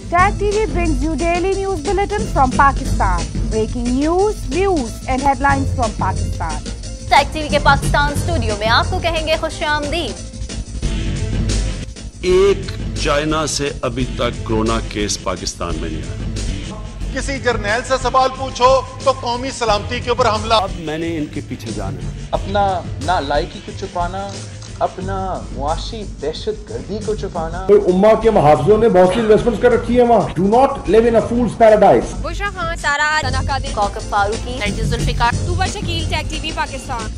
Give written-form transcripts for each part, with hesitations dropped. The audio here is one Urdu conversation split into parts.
Tag TV brings you daily news bulletin from Pakistan. Breaking news, views and headlines from Pakistan. Tag TV के पाकिस्तान स्टूडियो में आपको कहेंगे खुशामदीद। एक चाइना से अभी तक कोरोना केस पाकिस्तान में नहीं आया। किसी जर्नैल से सवाल पूछो तो कौमी सलामती के ऊपर हमला। अब मैंने इनके पीछे जाना है। अपना नालायकी को छुपाना, अपना मुआशी दहशत गर्दी को छुपाना। उम्मा के मुहाफिजों ने बहुत सी इन्वेस्टमेंट्स कर रखी है वहाँ। Do not live in a fool's paradise. Bushra Khan, Sara तनाकादिर, कौकब फारूकी, नरगिस जुल्फिकार, तूबा शकील, टैग टीवी पाकिस्तान।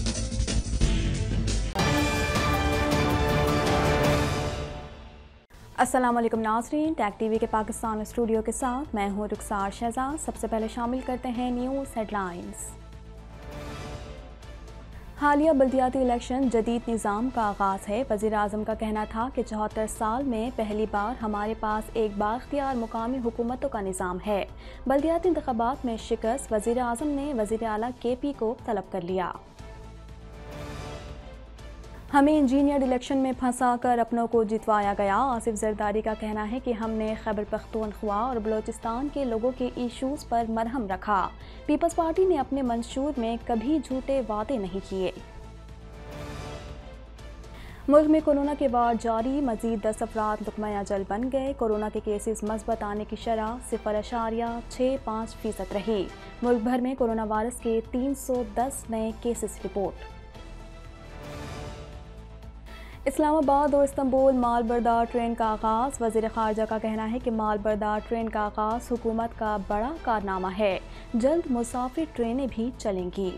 अस्सलाम वालेकुम नाज़रीन, टैग टीवी के पाकिस्तान स्टूडियो के साथ मैं हूँ रुखसार शहजाद। सबसे पहले शामिल करते हैं न्यूज़ हेडलाइंस। हालिया बल्दियाती इलेक्शन जदीद निज़ाम का आगाज़ है। वज़ीर आज़म का कहना था कि 74 साल में पहली बार हमारे पास एक बाख्तियार मुकामी हुकूमतों का निज़ाम है। बल्दियाती इंतख़ाबात में शिकस्त, वज़ीर आज़म ने वज़ीर आला KP को तलब कर लिया। हमें इंजीनियर्ड इलेक्शन में फंसा कर अपनों को जितवाया गया। आसिफ जरदारी का कहना है कि हमने खैबर पख्तूनख्वा और बलोचिस्तान के लोगों के इश्यूज़ पर मरहम रखा। पीपल्स पार्टी ने अपने मंशूर में कभी झूठे वादे नहीं किए। मुल्क में कोरोना के वार जारी, मजीद 10 अफराद लुक़मा अजल बन गए। कोरोना के केसेस मस्बत आने की शरह 0.65% रही। मुल्क भर में कोरोना वायरस के 310 नए केसेस रिपोर्ट। इस्लामाबाद और इस्तांबुल माल बरदार ट्रेन का आगाज़। वज़ीर ख़ारजा का कहना है कि माल बरदार ट्रेन का आगाज़ हुकूमत का बड़ा कारनामा है। जल्द मुसाफिर ट्रेनें भी चलेंगी।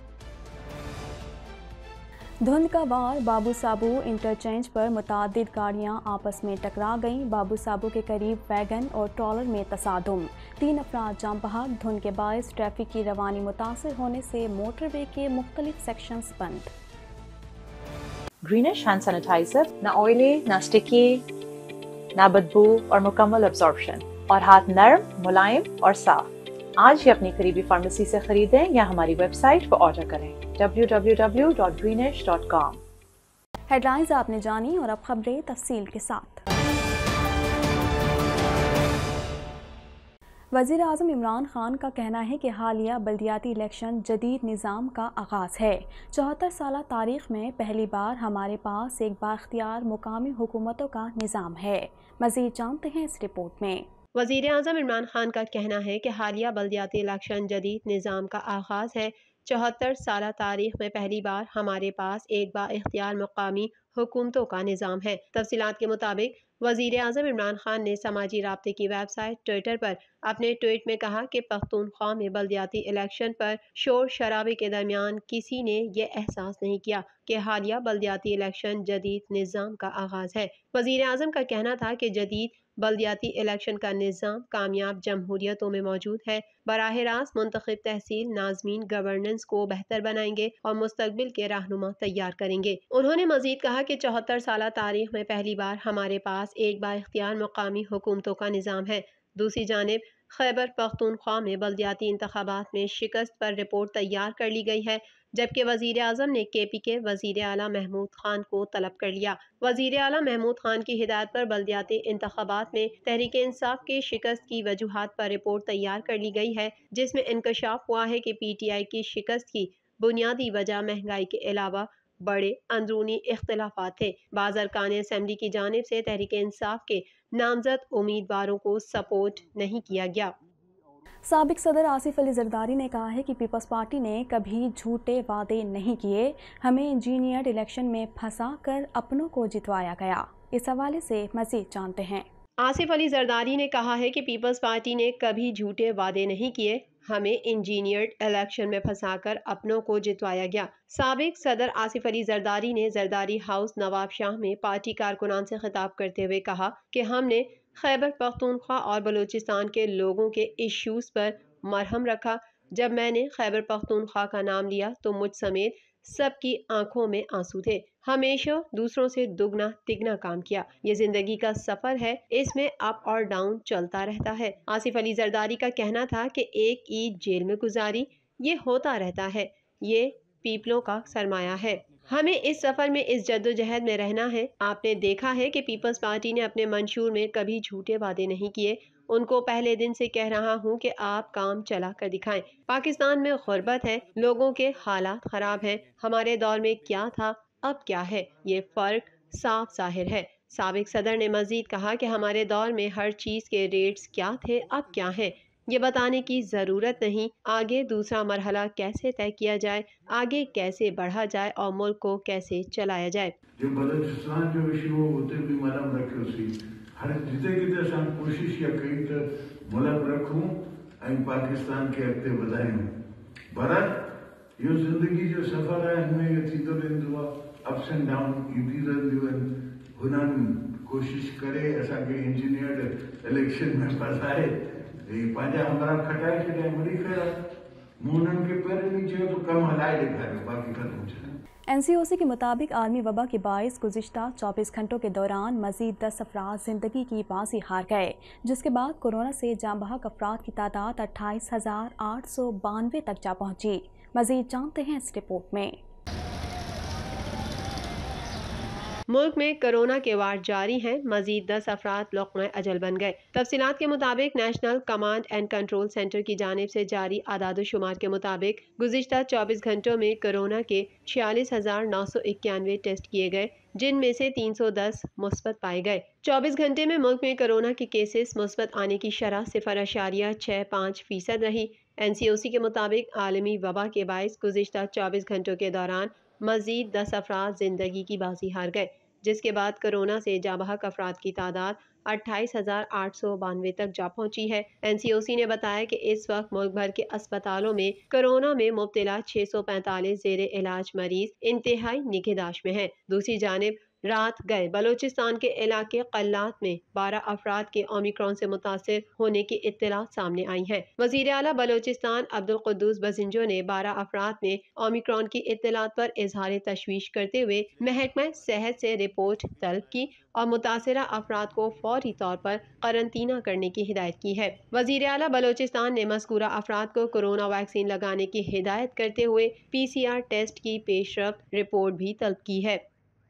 धुंध का वार, बाबू साबू इंटरचेंज पर मुतादिद गाड़ियां आपस में टकरा गईं। बाबू साबू के करीब वैगन और ट्रॉलर में तसादुम, 3 अफराद जाम बहक। धुंध के बायस ट्रैफिक की रवानी मुतासिर होने से मोटरवे के मुख्तलिफ सेक्शंस बंद। ग्रीनिश हैंड सैनिटाइजर, ना ऑयली, ना स्टिकी, ना बदबू और मुकम्मल अब्जॉर्प्शन, और हाथ नरम, मुलायम और साफ। आज ही अपनी करीबी फार्मेसी से खरीदें या हमारी वेबसाइट पर ऑर्डर करें www.greenish.com। हेडलाइंस आपने जानी और अब खबरें तफसील के साथ। वज़ीर आज़म इमरान खान का कहना है कि हालिया बल्दियाती इलेक्शन जदीद निज़ाम का आगाज़ है। 74 साल तारीख़ में पहली बार हमारे पास एक बाख्तियार मुकामी हुकूमतों का निज़ाम है। मज़ीद जानते हैं इस रिपोर्ट में। वज़ीर आज़म इमरान खान का कहना है कि हालिया बल्दियाती इलेक्शन जदीद निज़ाम का आगाज़ है। 74 साल तारीख़ में पहली बार हमारे पास एक बाइख्तियार मुकामी हुकूमतों का निज़ाम है। तफसीलात के मुताबिक वज़ीर आज़म इमरान खान ने समाजी राब्ते की वेबसाइट ट्विटर पर अपने ट्वीट में कहा कि पख्तूनख्वा में बल्दियाती इलेक्शन पर शोर शराबे के दरमियान किसी ने ये एहसास नहीं किया कि हालिया बल्दियाती इलेक्शन जदीद निज़ाम का आगाज़ है। वज़ीर आज़म का कहना था कि जदीद बल्दियाती इलेक्शन का निज़ाम कामयाब जमहूरियतों में मौजूद है। बराह रास्त मुंतखब तहसील नाज़मीन गवर्नेंस को बेहतर बनाएंगे और मुस्तकबिल के रहनुमा तैयार करेंगे। उन्होंने मजीद कहा कि 74 साल तारीख़ में पहली बार हमारे पास एक बाइख्तियार मुकामी हुकूमतों का निज़ाम है। दूसरी जानिब खैबर पख्तूनख्वा में बल्दियाती इंतखाबात में शिकस्त पर रिपोर्ट तैयार कर ली गई है, जबकि वज़ीर आज़म ने KP के वज़ीर आला महमूद खान को तलब कर लिया। वज़ीर आला महमूद खान की हिदायत पर बल्दियाती इंतखाबात में तहरीक इंसाफ की शिकस्त की वजूहात पर रिपोर्ट तैयार कर ली गई है, जिसमें इंकशाफ हुआ है कि PTI की शिकस्त की बुनियादी वजह महंगाई के अलावा बड़े अंदरूनी इख्तिलाफात थे। बाज़ अरकान असेंबली की जानिब से तहरीक इंसाफ के नामजद उम्मीदवारों को सपोर्ट नहीं किया गया। साबिक सदर आसिफ अली जरदारी ने कहा है कि पीपल्स पार्टी ने कभी झूठे वादे नहीं किए। हमें इंजीनियर्ड इलेक्शन में फंसा कर अपनों को जितवाया गया। इस हवाले से मजीद जानते हैं। आसिफ अली जरदारी ने कहा है कि पीपल्स पार्टी ने कभी झूठे वादे नहीं किए। हमें इंजीनियर्ड इलेक्शन में फंसाकर अपनों को जितवाया गया। साबिक सदर आसिफ अली जरदारी ने जरदारी हाउस नवाब शाह में पार्टी कारकुनान से खिताब करते हुए कहा कि हमने खैबर पख्तूनख्वा और बलूचिस्तान के लोगों के इश्यूज पर मरहम रखा। जब मैंने खैबर पख्तूनख्वा का नाम लिया तो मुझ समेत सबकी आंखों में आंसू थे। हमेशा दूसरों से दुगना तिगना काम किया। ये जिंदगी का सफर है, इसमें अप और डाउन चलता रहता है। आसिफ अली जरदारी का कहना था कि एक ईद जेल में गुजारी, ये होता रहता है, ये पीपलों का सरमाया है। ہمیں اس سفر میں اس جدوجہد میں رہنا ہے۔ آپ نے دیکھا ہے کہ پیپلز پارٹی نے اپنے منشور میں کبھی جھوٹے وعدے نہیں کیے۔ ان کو پہلے دن سے کہہ رہا ہوں کہ آپ کام چلا کر دکھائیں۔ پاکستان میں غربت ہے، لوگوں کے حالات خراب ہیں۔ ہمارے دور میں کیا تھا، اب کیا ہے، یہ فرق صاف ظاہر ہے۔ سابق صدر نے مزید کہا کہ ہمارے دور میں ہر چیز کے ریٹس کیا تھے، اب کیا ہیں، یہ بتانے کی ضرورت نہیں۔ آگے دوسرا مرحلہ کیسے طے کیا جائے، آگے کیسے بڑھا جائے اور ملک کو کیسے چلایا جائے۔ جو بلوچستان جو وشو ہوتے بھی ملم رکھو سی ہر جتے کتے سان کوشش یا کئی تو ملم رکھوں این پاکستان کے اگتے بدائیں۔ برات یہ زندگی جو سفر ہے ہمیں یہ تیدر اندوا اپس اینڈ ڈاؤن یہ تیدر دیون ہنن کوشش کرے ایسا کہ انجینئرڈ الیکشن میں پسائے پانچہ ہمارا کھٹائی چھٹائی مری خیرہ مونن کے پیر نیچے تو کم ہلائی دکھائے باقی ختم چلے۔ NCOC کے مطابق عالمی وبا کے باعث گزشتہ 24 گھنٹوں کے دوران مزید 10 افراد زندگی کی بازی ہار گئے، جس کے بعد کورونا سے جاں بحق افراد کی تعداد 28,892 تک جا پہنچی۔ مزید جانتے ہیں اس رپورٹ میں۔ ملک میں کرونا کے وار جاری ہیں، مزید 10 افراد لقمہ اجل بن گئے۔ تفصیلات کے مطابق national command and control centre کی جانب سے جاری اعداد و شمار کے مطابق گزشتہ 24 گھنٹوں میں کرونا کے 46,991 ٹیسٹ کیے گئے، جن میں سے 310 مثبت پائے گئے۔ 24 گھنٹے میں ملک میں کرونا کے کیسز مثبت آنے کی شرح 0.65% رہی۔ NCOC کے مطابق عالمی وبا کے باعث گزشتہ 24 گھنٹوں کے دوران مزید 10 افراد زندگی کی بازی ہار گئے، جس کے بعد کرونا سے جاں بحق افراد کی تعداد 28,892 تک جا پہنچی ہے۔ NCOC نے بتایا کہ اس وقت ملک بھر کے اسپتالوں میں کرونا میں مبتلا 645 زیر علاج مریض انتہائی نگہداشت میں ہیں۔ دوسری جانب رات گئے بلوچستان کے علاقے قلات میں 12 افراد کے اومیکرون سے متاثر ہونے کی اطلاعات سامنے آئی ہیں۔ وزیر اعلیٰ بلوچستان عبدالقدوس بزنجو نے 12 افراد میں اومیکرون کی اطلاعات پر اظہار تشویش کرتے ہوئے محکمہ صحت سے رپورٹ طلب کی اور متاثرہ افراد کو فوری طور پر قرنطینہ کرنے کی ہدایت کی ہے۔ وزیر اعلیٰ بلوچستان نے مذکورہ افراد کو کورونا ویکسین لگانے کی ہدایت کرتے ہوئے PCR ٹیسٹ کی پیش رفت رپورٹ بھی طلب کی ہے۔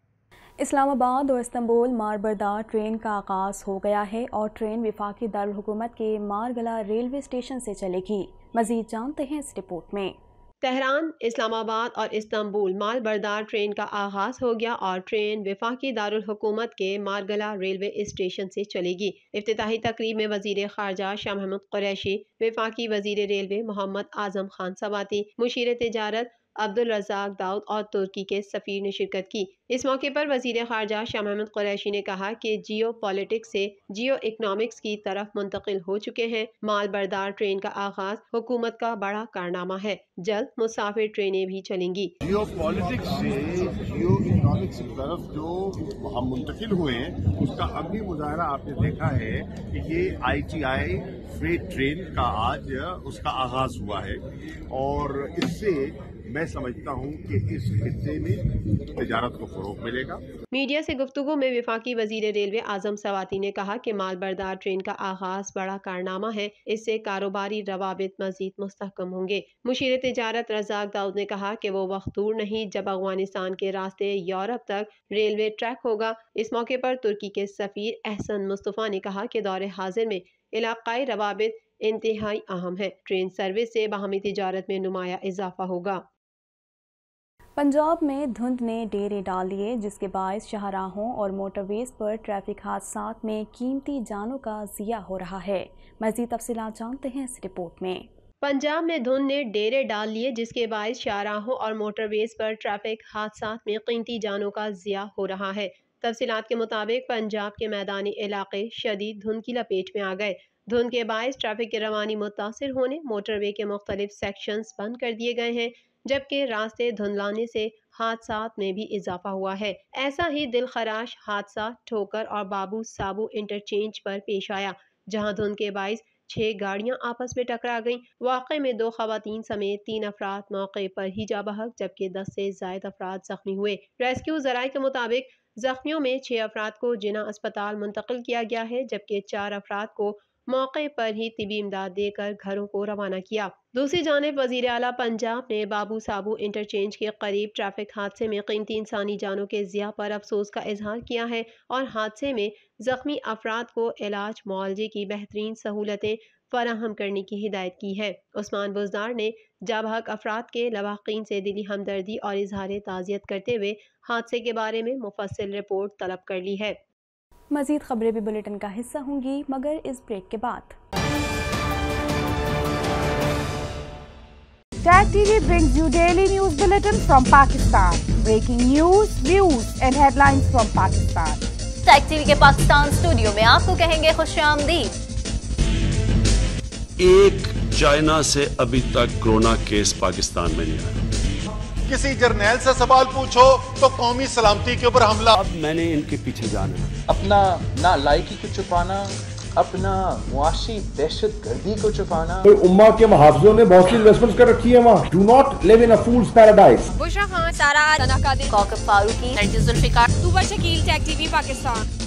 اسلام آباد اور استنبول ماربردار ٹرین کا آغاز ہو گیا ہے اور ٹرین وفاقی دارالحکومت کے مارگلہ ریلوے اسٹیشن سے چلے گی۔ مزید جانتے ہیں اس رپورٹ میں۔ تہران، اسلام آباد اور استنبول مال بردار ٹرین کا آغاز ہو گیا اور ٹرین وفاقی دارالحکومت کے مارگلہ ریلوے اسٹیشن سے چلے گی۔ افتتاحی تقریب میں وزیر خارجہ شاہ محمود قریشی، وفاقی وزیر ریلوے محمد اعظم خان سواتی، مشیر تجارت عبدالرزاق داؤد اور ترکی کے سفیر نے شرکت کی۔ اس موقع پر وزیر خارجہ شاہ محمود قریشی نے کہا کہ جیو پالیٹکس سے جیو اکنامکس کی طرف منتقل ہو چکے ہیں۔ مال بردار ٹرین کا آغاز حکومت کا بڑا کارنامہ ہے، جلد مسافر ٹرینیں بھی چلیں گی۔ جیو پالیٹکس سے جیو اکنامکس کی طرف جو ہم منتقل ہوئے ہیں، اس کا عملی مظاہرہ آپ نے دیکھا ہے کہ یہ ITI فریٹ ٹرین کا آج اس کا آغاز ہوا ہے، اور اس سے میں سمجھتا ہوں کہ اس خطے میں تجارت کو فروغ ملے گا۔ میڈیا سے گفتگو میں وفاقی وزیر ریلوے اعظم سواتی نے کہا کہ مال بردار ٹرین کا آغاز بڑا کارنامہ ہے، اس سے کاروباری روابط مزید مستحکم ہوں گے۔ مشیر تجارت رزاق داؤد نے کہا کہ وہ وقت دور نہیں جب افغانستان کے راستے یورپ تک ریلوے ٹریک ہوگا۔ اس موقع پر ترکی کے سفیر احسن مصطفیٰ نے کہا کہ دور حاضر میں علاقائی روابط انتہائی اہم ہے، ٹرین سروس سے باہمی تجارت میں نمایاں اضافہ ہوگا۔ پنجاب میں دھند نے ڈیرے ڈال لیے، جس کے باعث شاہراہوں اور موٹر ویز پر ٹریفک حادثات میں قیمتی جانوں کا ضیاع ہو رہا ہے۔ مزید تفصیلات جانتے ہیں اس رپورٹ میں۔ پنجاب میں دھند نے ڈیرے ڈال لیے، جس کے باعث شاہراہوں اور موٹر ویز پر ٹریفک حادثات میں قیمتی جانوں کا ضیاع ہو رہا ہے۔ تفصیلات کے مطابق پنجاب کے میدانی علاقے شدید دھند کی لپیٹ میں آ گئے۔ دھند کے باعث ٹریفک کی روانی متاثر ہونے موٹر وے کے مختلف سیکشنز بند کر دیے گئے ہیں، جبکہ راستے دھندلانے سے حادثات میں بھی اضافہ ہوا ہے۔ ایسا ہی دلخراش حادثہ ٹھوکر اور بابو سابو انٹرچینج پر پیش آیا، جہاں دھند کے باعث 6 گاڑیاں آپس میں ٹکرا گئیں۔ واقعے میں 2 خواتین سمیت 3 افراد موقع پر ہی جاں بحق، جبکہ 10 سے زائد افراد زخمی ہوئے۔ ریسکیو ذرائع کے مطابق زخمیوں میں 6 افراد کو جناح اسپتال منتقل کیا گیا ہے، جبکہ 4 افراد کو موقع پر ہی طبی امداد دے کر گھروں کو روانہ کیا۔ دوسری جانب وزیر اعلیٰ پنجاب نے بابو سابو انٹرچینج کے قریب ٹریفک حادثے میں قیمتی انسانی جانوں کے ضیاع پر افسوس کا اظہار کیا ہے اور حادثے میں زخمی افراد کو علاج معالجے کی بہترین سہولتیں فراہم کرنے کی ہدایت کی ہے۔ عثمان بزدار نے جاں بحق افراد کے لواحقین سے دلی ہمدردی اور اظہار تعزیت کرتے ہوئے حادثے کے بارے میں مفصل رپورٹ طلب کر لی ہے۔ مزید خبریں بھی بلیٹن کا حصہ ہوں گی مگر اس بریک کے بعد۔ Tag TV brings you daily news bulletin from Pakistan. Breaking news, views and headlines from Pakistan. Tag TV کے پاکستان اسٹوڈیو میں آپ کو کہیں گے خوش آمدید۔ एक चाइना से अभी तक कोरोना केस पाकिस्तान में नहीं आया। किसी जर्नैल से सवाल पूछो तो कौमी सलामती के ऊपर हमला। अब मैंने इनके पीछे जाना है। अपना नालायकी को छुपाना, अपना मुआशी दहशत गर्दी को छुपाना। उम्मा के मुहाफिजों ने बहुत सी इन्वेस्टमेंट्स कर रखी है वहाँ। Do not live in a fool's paradise. Bushra Khan, Sara, Sana Qadir, Kaukab Farooqui, Zulfiqar, Tooba Shakeel, tag TV Pakistan.